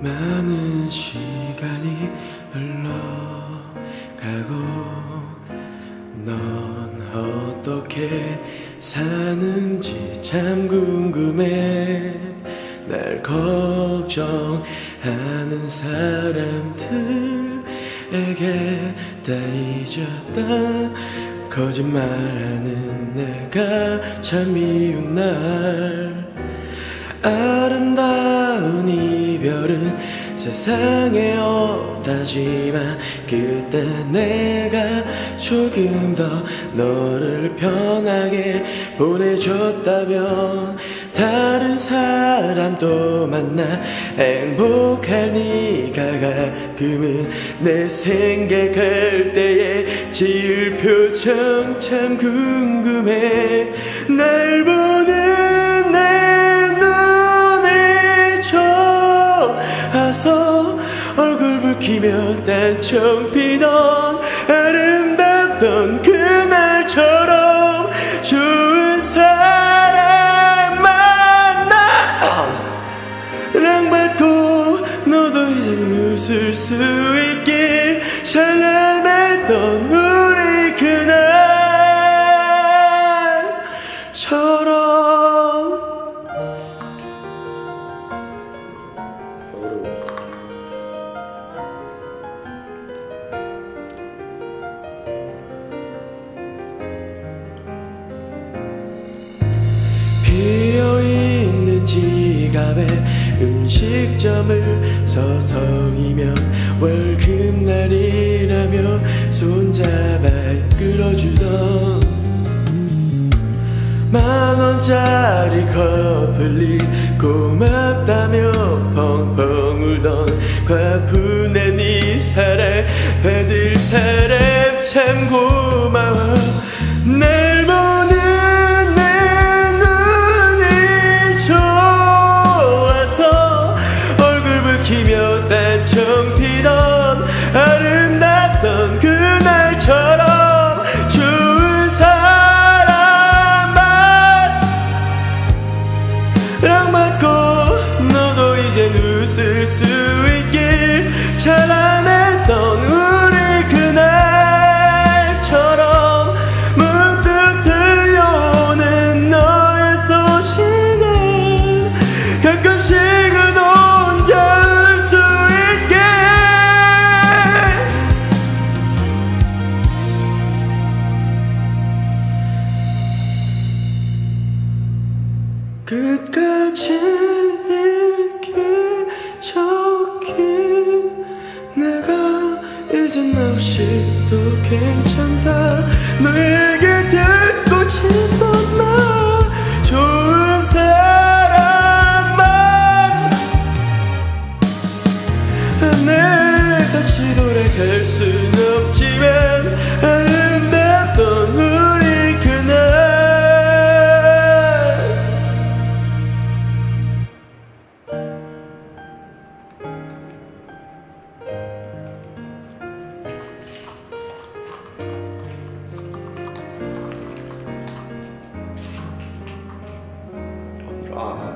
많은 시간이 흘러가고 넌 어떻게 사는지 참 궁금해. 날 걱정하는 사람들에게 다 잊었다. 거짓말하는 내가 참 미운 날. 아름다운 이별은 세상에 없다지만 그때 내가 조금 더 너를 편하게 보내줬다면 다른 사람도 만나 행복할 네가 가끔은 내 생각할 때에 지을 표정 참 궁금해. 날 보는 내 눈에 좋아서 얼굴 붉히며 단청 피던 아름답던 그날처럼 좋은 사람 만나 사랑받고 너도 이제 웃을 수 있길. 찬란했던 우리 그날처럼. 비어있는 지갑에 음식점을 서성이며 월급날이라며 손잡아 끌어주던 만원짜리 커플이 고맙다며 펑펑 울던 과분한 네 사랑 받을 사람 참 고마워. 날 보는 단청 피던 아름답던 그날처럼 좋은 사람만 사랑받고 너도 이젠 웃을 수 있길. 찬란했던 우리 그날처럼 문득 들려오는 너의 소식은 가끔씩은 혼자 끝까지 잊기 적긴 내가 이젠 없이도 괜찮다. 너에게 듣고 싶던 말 좋은 사람만 내 다시 돌아갈 순 없지만 아름답던 우리 그날. 아